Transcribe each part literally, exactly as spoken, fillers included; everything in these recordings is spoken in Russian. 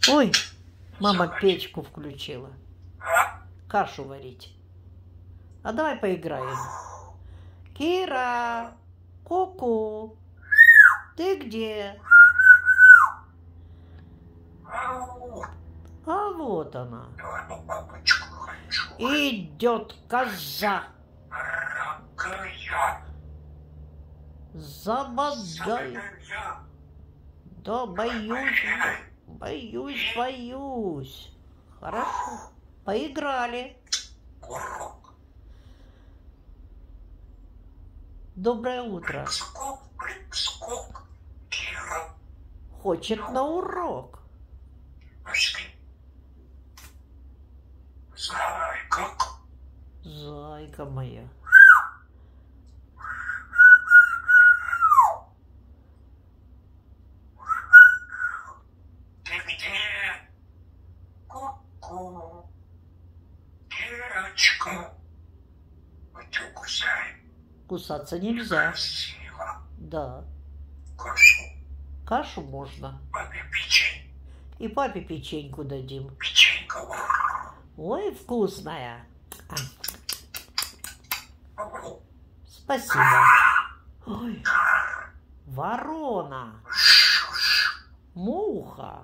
Ой, мама печку включила. Кашу варить. А давай поиграем. Кира, ку-ку, ты где? А вот она. Идет коза. Забодай. Да, боюсь, боюсь, боюсь. Хорошо, поиграли. Доброе утро. Хочет на урок. Зайка. Зайка моя. Ты где? Ку-ку. Кирочка. Пойдем кусаем. Кусаться нельзя. Красиво. Да. Кашу. Кашу можно. Папе печень. И папе печеньку дадим. Печенька. Ой, вкусная. Ого. Спасибо. Ой, ворона. Муха.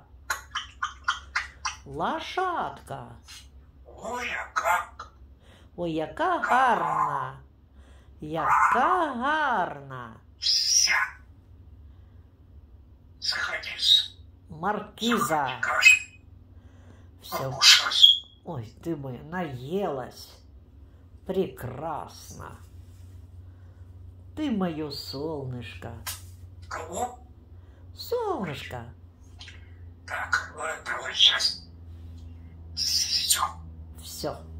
Лошадка. Ой, а как? Ой, яка гарна. Яка гарна. Вся. Заходись. Маркиза. Каша. Все. Покушать. Ой, ты моя, наелась. Прекрасно. Ты мое солнышко. Кого? Солнышко. Так, ладно, давай сейчас. Все. Все.